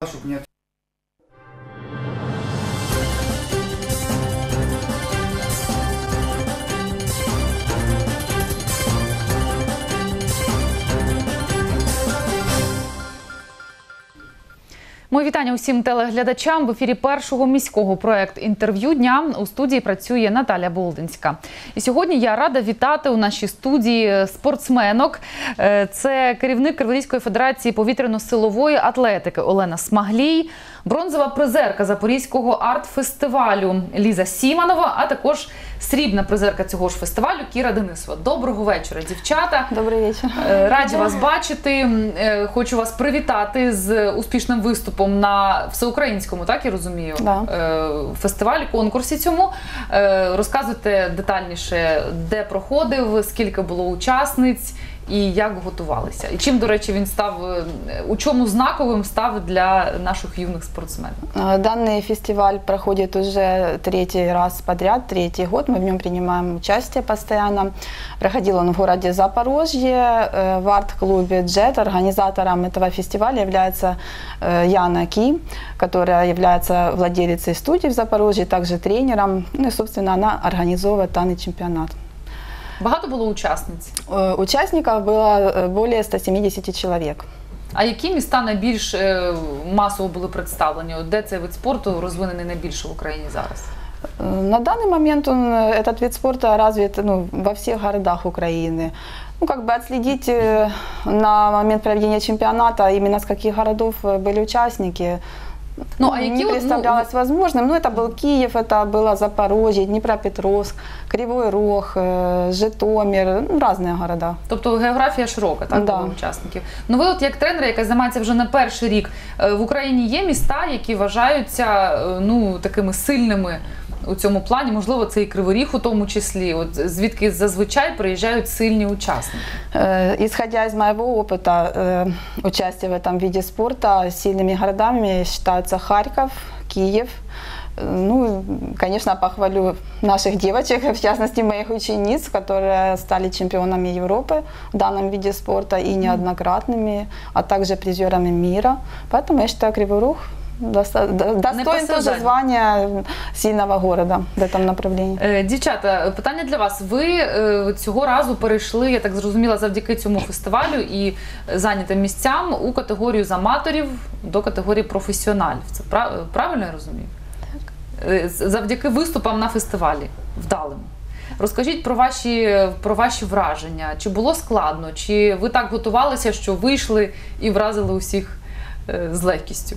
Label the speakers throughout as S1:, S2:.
S1: чтобы не
S2: Мої вітання усім телеглядачам. В ефірі першого міського проект «Інтерв'ю дня». У студії працює Наталя Болдинська. І сьогодні я рада вітати у нашій студії спортсменок. Це керівник Криворізької федерації повітряно-силової атлетики Олена Смаглій, бронзова призерка Запорізького арт-фестивалю Ліза Сіманова, а також срібна призерка цього ж фестивалю Кіра Денисова. Доброго вечора, дівчата.
S3: Добрий вечір.
S2: Раді вас бачити. Хочу вас привітати з успішним виступом на всеукраїнському, так я розумію, фестивалі, конкурсі цьому. Розказуйте детальніше, де проходив, скільки було учасниць і як готувалися. І чим, до речі, він став, у чому знаковим став для наших юних спортсменів?
S3: Данный фестиваль проходит уже третий раз подряд, третий год. Мы в нем принимаем участие постоянно. Проходил он в городе Запорожье, в арт-клубе «Джет». Организатором этого фестиваля является Яна Ки, которая является владелицей студии в Запорожье, также тренером. Ну и, собственно, она организовывает данный чемпионат.
S2: Багато було учасниць?
S3: Участников было более 170 человек.
S2: А які міста найбільш масово були представлені? Де цей вид спорту розвинений найбільше в Україні зараз?
S3: На данный момент этот вид спорта развит во всех городах Украины. Отследить на момент проведения чемпионата именно с каких городов были участники, не представлялось возможным. Но это был Киев, это было Запорожье, Днепропетровск, Кривой Рог, Житомир, разные города.
S2: Тобто географія широка, так,
S3: да.
S2: Учасників. Ну ви от як тренер, яка займається вже не перший рік, в Україні є міста, які вважаються такими сильними у цьому плані, можливо, це і Кривий Ріг у тому числі, от звідки зазвичай приїжджають сильні учасники?
S3: Исходя из моего опыта участия в этом виде спорта, сильными городами считаются Харьков, Киев. Конечно, похвалю наших девочек, в частности моих учениц, которые стали чемпионами Европы в данном виде спорта и неоднократными, а также призерами мира. Поэтому я считаю, Кривой Рог достоин тоже звання сильного города в этом направлении.
S2: Дівчата, питання для вас. Ви цього разу перейшли, я так зрозуміла, завдяки цьому фестивалю і зайнятим місцям у категорію з аматорів до категорії професіоналів. Це правильно я розумію? Так. Завдяки виступам на фестивалі вдалим. Розкажіть про ваші враження. Чи було складно? Чи ви так готувалися, що вийшли і вразили усіх з легкістю?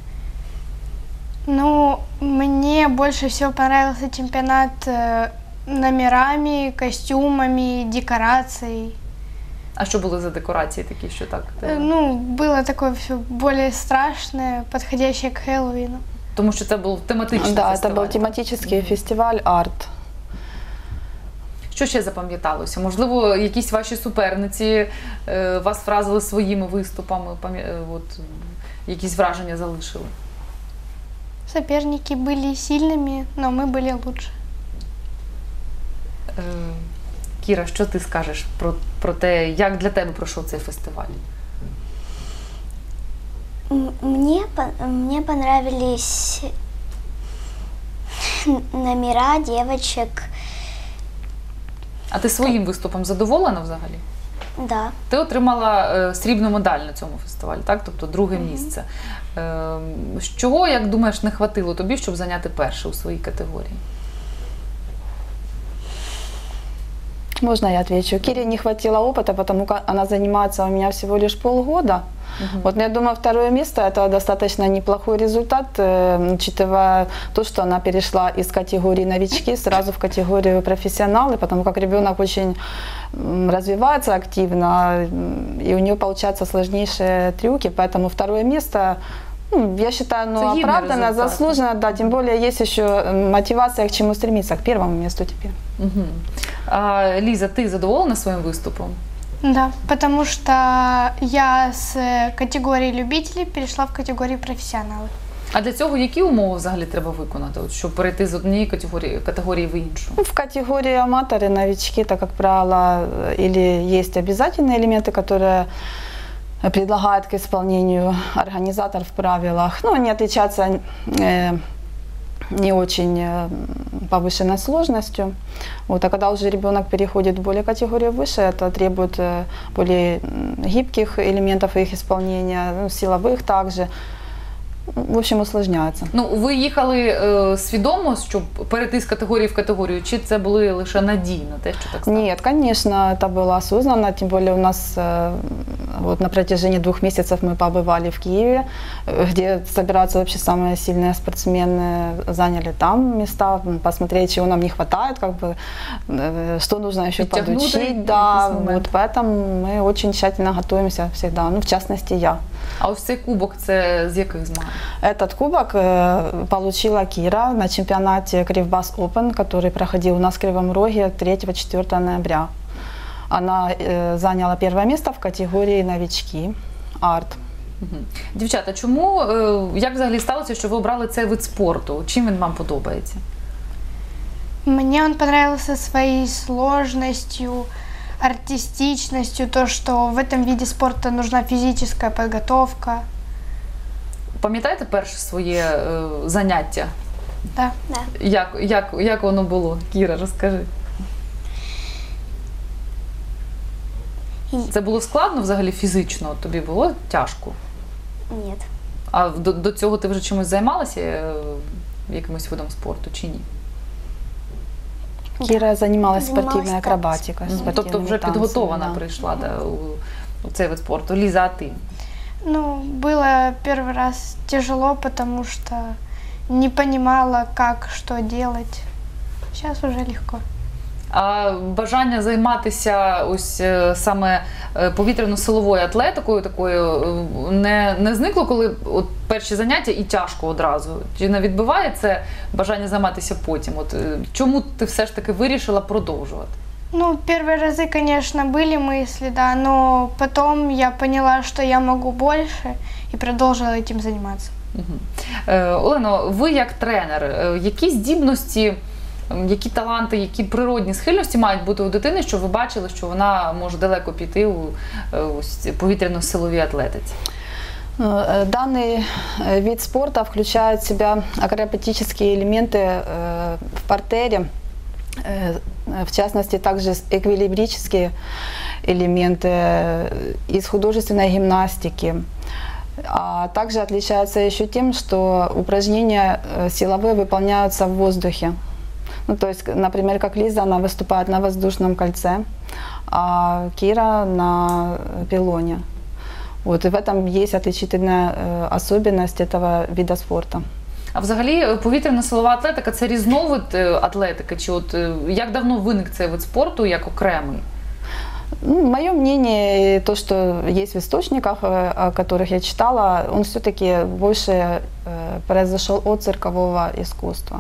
S4: Мне больше всего понравился чемпионат номерами, костюмами, декорацией.
S2: А что было за декорации такие, что так?
S4: Было такое все более страшное, подходящее к Хэллоуину.
S2: Потому что это был тематичный фестиваль.
S3: Да, это был тематический фестиваль арт.
S2: Що ще запам'яталося? Можливо, якісь ваші суперниці вас вразили своїми виступами, якісь враження залишили?
S4: Соперники были сильными, но мы были лучше.
S2: Кіра, що ти скажеш про те, як для тебе пройшов цей фестиваль?
S5: Мне понравились номера девочек.
S2: А ти своїм виступом задоволена взагалі?
S5: Да.
S2: Ти отримала срібну медаль на цьому фестивалі, так? Тобто друге місце. Чого, як думаєш, не хватило тобі, щоб зайняти перше у своїй категорії?
S3: Можно я отвечу? Кире не хватило опыта, потому как она занимается у меня всего лишь полгода. Я думаю, второе место – это достаточно неплохой результат, учитывая то, что она перешла из категории новички сразу в категорию профессионалы, потому как ребенок очень развивается активно, и у нее получаются сложнейшие трюки, поэтому второе место, я считаю, оправданно, заслуженно, да, тем более есть еще мотивация к чему стремиться, к первому месту теперь.
S2: А, Лиза, ты задоволена своим выступом?
S4: Да, потому что я с категории любителей перешла в категорию профессионалов.
S2: А для цього які умови взагалі треба виконати, щоб перейти з однієї категорії в іншу?
S3: В категории аматоры, новички, так как правило, или есть обязательные элементы, которые предлагает к исполнению организатор в правилах. Ну, они отличаются не очень повышенной сложностью. Вот, а когда уже ребенок переходит в более категорию выше, это требует более гибких элементов их исполнения, ну, силовых также. В общем, усложняється.
S2: Ну, ви їхали свідомо, щоб перейти з категорії в категорію, чи це були лише надії на те, що так стало?
S3: Нет, конечно, это было осознанно, тем более у нас вот на протяжении 2 месяцев мы побывали в Киеве, где собираются вообще самые сильные спортсмены, заняли там места, посмотрели, чего нам не хватает, как бы, что нужно еще подучить, да, вот поэтому мы очень тщательно готовимся всегда, ну, в частности, я.
S2: А ось цей кубок, це з яких змагань?
S3: Этот кубок получила Кира на чемпионате Кривбас Open, который проходил у нас в Кривом Роге 3-4 ноября. Она заняла 1 место в категории новички, арт.
S2: Дівчата, чому, як взагалі сталося, що ви обрали цей вид спорту? Чим він вам подобається?
S4: Мне он понравился своей сложностью, артистичностью, то, что в этом виде спорта нужна физическая подготовка.
S2: Пам'ятаєте перше своє заняття?
S4: Да.
S5: Да.
S2: Як воно було? Кіра, розкажи. Це було складно взагалі фізично? Тобі було тяжко?
S5: Нет.
S2: А до цього ти вже чимось займалася, якимось видом спорту, чи ні?
S3: Кира занималась спортивной
S5: Занималась
S3: акробатикой.
S2: Тобто вже
S3: танцами,
S2: підготована
S3: да.
S2: прийшла у цей вид спорту. Ліза, а ти?
S4: Ну, было первый раз тяжело, потому что не понимала, как, что делать. Сейчас уже легко.
S2: А бажання займатися ось саме повітряно-силовою атлетикою такою не зникло, коли от перші заняття і тяжко одразу? Чи не відбиває це бажання займатися потім? От чому ти все ж таки вирішила продовжувати?
S4: Ну, первые разы, конечно, были мысли, да, но потом я поняла, что я могу больше, и продолжила этим заниматься.
S2: Олено, ви як тренер, які здібності, які таланти, які природні схильності мають бути у дитини, щоб ви бачили, що вона може далеко піти у повітряно-силовій атлетиці?
S3: Данный вид спорта включает в себя акробатические элементы в партере, в частности, также эквилибрические элементы из художественной гимнастики. А также отличается еще тем, что упражнения силовые выполняются в воздухе. Ну, то есть, например, как Лиза, она выступает на воздушном кольце, а Кира на пилоне. Вот, и в этом есть отличительная особенность этого вида спорта.
S2: А взагалі повітряно-силова атлетика – це різновид атлетики? Чи от як давно виник цей вид спорту як окремий?
S3: Ну, мое мнение, то, что есть в источниках, о которых я читала, он все-таки больше произошел от циркового искусства.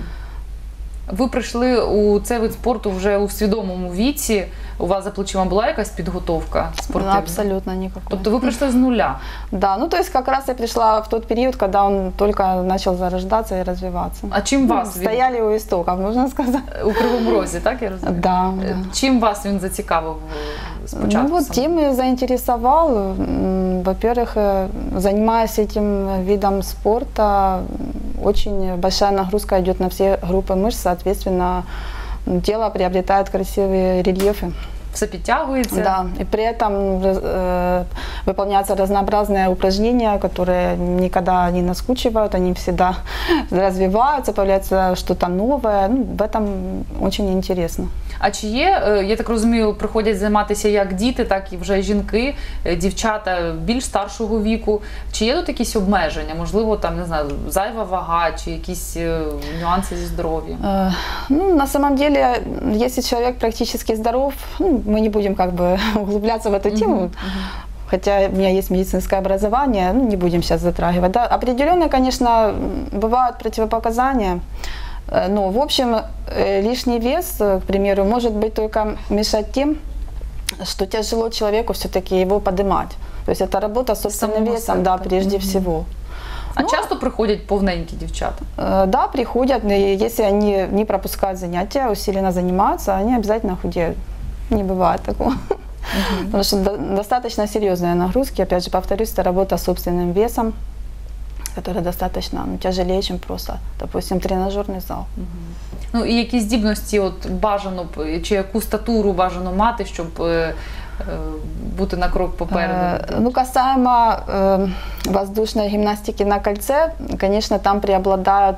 S2: Ви прийшли у цей вид спорту вже у свідомому віці, у вас за плечима була якась підготовка спортивна?
S3: Абсолютно никакой.
S2: Тобто ви прийшли з нуля?
S3: Да, ну то есть как раз я пришла в тот период, когда он только начал зарождаться и развиваться.
S2: А чим вас він...
S3: Стояли у истоков, можно сказать.
S2: У Кривому Розі, так я розумію?
S3: Да.
S2: Чим вас він зацікавив спочатку?
S3: Ну вот тем и заинтересовал. Во-первых, занимаясь этим видом спорта, очень большая нагрузка идет на все группы мышц, соответственно, тело приобретает красивые рельефы.
S2: Все підтягується?
S3: Да, и при этом выполняются разнообразные упражнения, которые никогда не наскучивают, они всегда развиваются, появляется что-то новое. Ну, в этом очень интересно.
S2: А чи є, я так розумію, приходять займатися як діти, так і вже жінки, дівчата більш старшого віку. Чи є тут якісь обмеження? Можливо, там, не знаю, зайва вага, чи якісь нюанси зі здоров'ям?
S3: Ну, на самом деле, если человек практически здоров, ну, мы не будем как бы углубляться в эту тему, хотя у меня есть медицинское образование, ну, не будем сейчас затрагивать. Да, определенно, конечно, бывают противопоказания, но, в общем, лишний вес, к примеру, может быть только мешать тем, что тяжело человеку все-таки его поднимать. То есть это работа с собственным весом, да, прежде всего.
S2: А часто приходять повненькі дівчата?
S3: Да, приходят, и если они не пропускают занятия, усиленно занимаются, они обязательно худеют. Не бывает такого. Потому что достаточно серьезные нагрузки. Опять же, повторюсь, это работа с собственным весом, которая достаточно тяжелее, чем просто, допустим, тренажерный зал.
S2: Ну і які здібності от бажано б, чи яку статуру бажано мати, щоб бути на крок попереду?
S3: Ну, касаемо воздушной гимнастики на кольце, конечно, там преобладает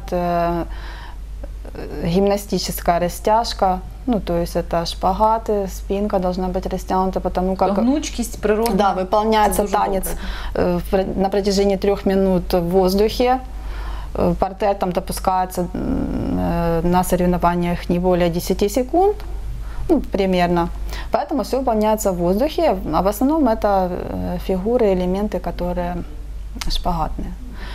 S3: гимнастическая растяжка, ну, то есть это шпагаты, спинка должна быть растянута, потому как...
S2: Гнучкість, природна.
S3: Да, выполняется
S2: дуже
S3: танец на протяжении 3 минут в воздухе. Партер там допускается на соревнованиях не более 10 секунд, ну, примерно. Поэтому все выполняется в воздухе, а в основном это фигуры, элементы, которые шпагатные.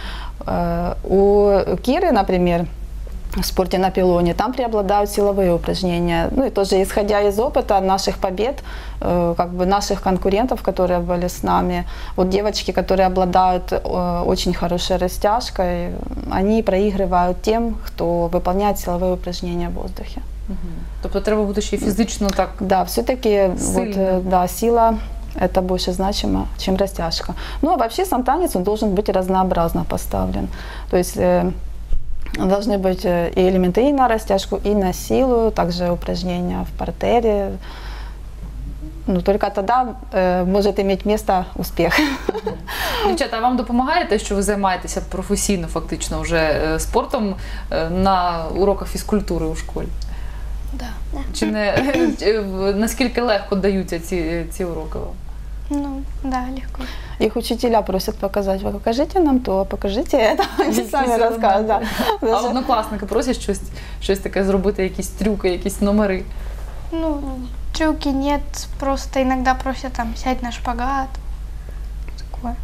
S3: У Киры, например, в спорте на пилоне, там преобладают силовые упражнения. Ну и тоже исходя из опыта наших побед, как бы наших конкурентов, которые были с нами, вот девочки, которые обладают очень хорошей растяжкой, они проигрывают тем, кто выполняет силовые упражнения в воздухе.
S2: Тобто треба бути ще й фізично так.
S3: Да, все-таки вот, да, сила это больше значимо, чем растяжка. Ну а вообще сам танец, он должен быть разнообразно поставлен. То есть должны быть и элементы и на растяжку, и на силу, также упражнения в партере. Ну, только тогда может иметь место успех.
S2: Дівчата, а вам допомагає те, що ви займаєтеся професійно фактично вже спортом на уроках фізкультури у школі?
S4: Да.
S2: Чи не наскільки легко даються ці уроки вам?
S4: Ну, да, легко.
S3: Их учителя просят показать, вы покажите нам то, покажите это, они сами рассказывают. Да.
S2: А однокласники просять щось таке зробити, якісь трюки, якісь номери?
S4: Ну, трюки нет, просто иногда просят там сядь на шпагат. Такое.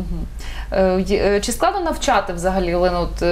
S2: Чи складно навчати взагалі, Олена, от,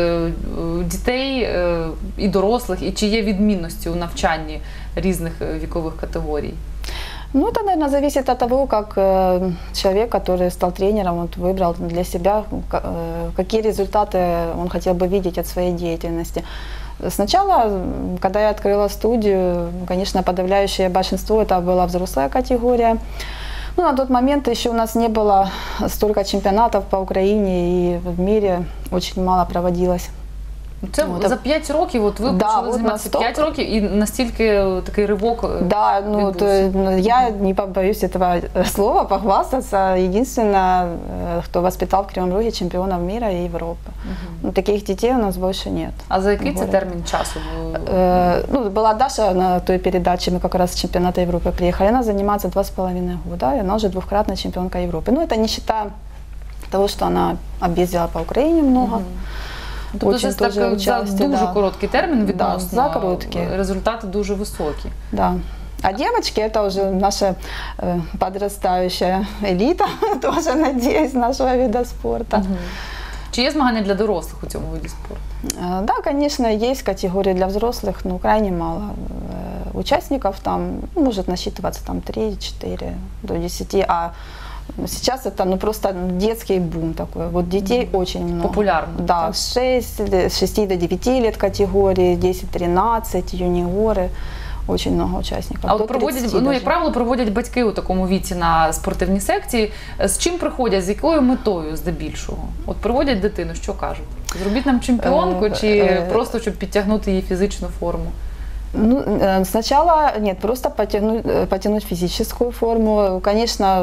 S2: дітей і дорослих, і чи є відмінності у навчанні різних вікових категорій?
S3: Ну, это, наверное, зависит от того, как человек, который стал тренером, вот, выбрал для себя, какие результаты он хотел бы видеть от своей деятельности. Сначала, когда я открыла студию, конечно, подавляющее большинство это была взрослая категория. Ну, на тот момент еще у нас не было столько чемпионатов по Украине и в мире очень мало проводилось.
S2: Це за 5 років, от ви почали займатися 5 років і настільки такий ривок.
S3: Да, ну, я не побоюсь этого слова, похвастаться. Единственное, кто воспитал в Кривом Роге чемпионов мира и Европы. Ну, таких детей у нас больше нет.
S2: А за який це термін часу?
S3: Ну, была Даша на той передаче, мы как раз с чемпионата Европы приехали, она занимается 2,5 года, и она уже 2-кратная чемпионка Европы. Ну, это не считая того, что она объездила по Украине много.
S2: Тобто це так, за дуже короткий термін відносно,
S3: за короткий.
S2: Результати дуже високі.
S3: Да. А девочки, это уже наша подрастающая элита, тоже, надеюсь, нашего вида спорта.
S2: Чи є змагання для дорослих у цьому виді спорту?
S3: Да, конечно, есть категории для взрослых, но крайне мало участников. Там может насчитываться там 3-4 до 10, а сейчас это просто детский бум такой. Вот детей очень много.
S2: Популярно.
S3: Да, с 6 до 9 лет категории, 10-13, юниоры. Очень много учасників.
S2: А от проводять, ну, як правило, проводять батьки у такому віці на спортивні секції. З чим приходять, з якою метою здебільшого? От приводять дитину, що кажуть? Зробіть нам чемпіонку чи просто, щоб підтягнути її фізичну форму?
S3: Ну, сначала нет, просто потянуть физическую форму. Конечно,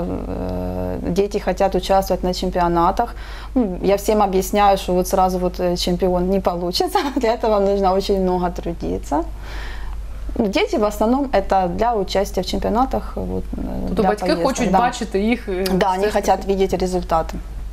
S3: дети хотят участвовать на чемпионатах. Я всем объясняю, что вот сразу вот чемпион не получится. Для этого нужно очень много трудиться. Дети в основном это для участия в чемпионатах. Вот,
S2: тобто батьки хочуть бачити їх.
S3: Да, они хотят видеть результаты.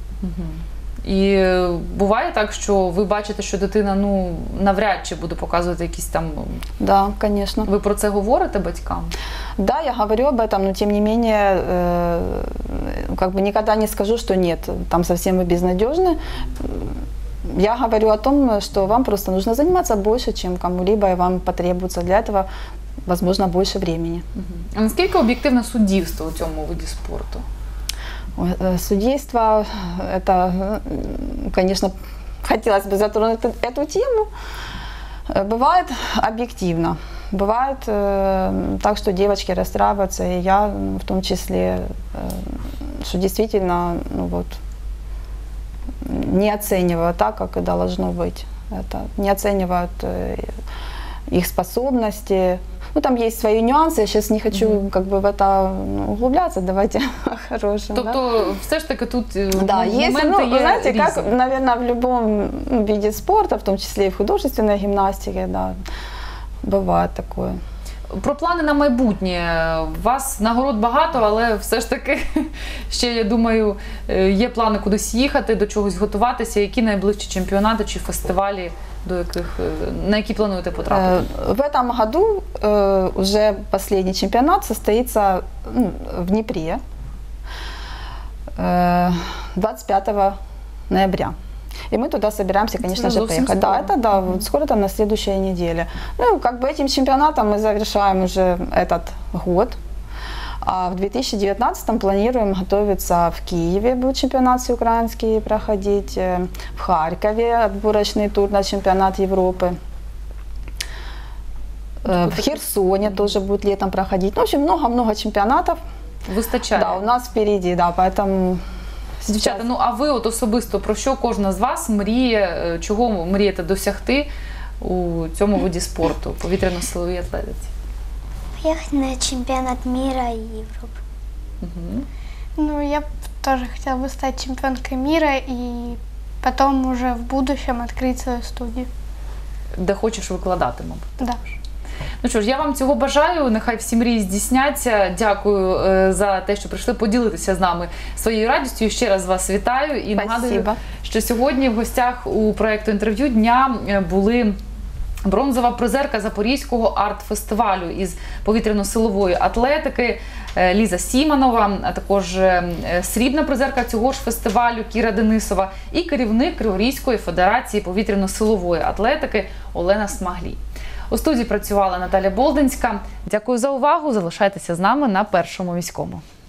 S2: І буває так, що ви бачите, що дитина навряд чи буде показувати якісь там...
S3: Да, конечно.
S2: Ви про це говорите батькам?
S3: Да, я говорю об этом, но тем не менее, как бы никогда не скажу, что нет, там совсем вы безнадежны. Я говорю о том, что вам просто нужно заниматься больше, чем кому-либо, и вам потребуется для этого, возможно, больше времени.
S2: А наскільки об'єктивне суддівство у цьому виді спорту?
S3: Судейство, это, конечно, хотелось бы затронуть эту тему. Бывает объективно. бывает так, что девочки расстраиваются, и я в том числе, что действительно, ну вот, не оцениваю так, как и должно быть. Это, не оценивают их способности. Ну, там есть свои нюансы, я сейчас не хочу как бы в это углубляться, давайте о хорошем.
S2: Тобто, все ж таки тут
S3: Да, есть,
S2: моменти є
S3: знаете,
S2: різні.
S3: как, наверное, в любом виде спорта, в том числе и в художественной гимнастике, да, бывает такое.
S2: Про плани на майбутнє. У вас нагород багато, але все ж таки ще, я думаю, є плани кудись їхати, до чогось готуватися. Які найближчі чемпіонати чи фестивалі, на які плануєте потрапити?
S3: В этом году уже последний чемпионат состоится в Днепре 25 ноября. И мы туда собираемся, конечно же, поехать. Да, это да, вот скоро там на следующей неделе. Ну, как бы этим чемпионатом мы завершаем уже этот год. А в 2019 планируем готовиться в Киеве, будет чемпионат всеукраинский проходить, в Харькове отборочный тур на чемпионат Европы. В Херсоне тоже будет летом проходить. Ну, в общем, много-много чемпионатов.
S2: Вистачає?
S3: Да, у нас впереди, да, поэтому...
S2: Дівчата, ну а ви от особисто про що кожна з вас мріє, чого мрієте досягти у цьому виді спорту, повітряно-силовій атлетиці?
S5: Поехать на чемпионат мира и Европы.
S4: Ну, я б тоже хотела бы стать чемпионкой мира и потом уже в будущем открыть свою студию.
S2: Де хочеш викладати, мабуть.
S4: Да.
S2: Ну що ж, я вам цього бажаю, нехай всі мрії здійсняться. Дякую за те, що прийшли поділитися з нами своєю радістю. Ще раз вас вітаю і нагадую, що сьогодні в гостях у проєкту «Інтерв'ю дня» були бронзова призерка Запорізького арт-фестивалю із повітряно-силової атлетики Ліза Сіманова, а також срібна призерка цього ж фестивалю Кіра Денисова і керівник Криворізької федерації повітряно-силової атлетики Олена Смаглій. У студії працювала Наталя Болдинська. Дякую за увагу. Залишайтеся з нами на Першому міському.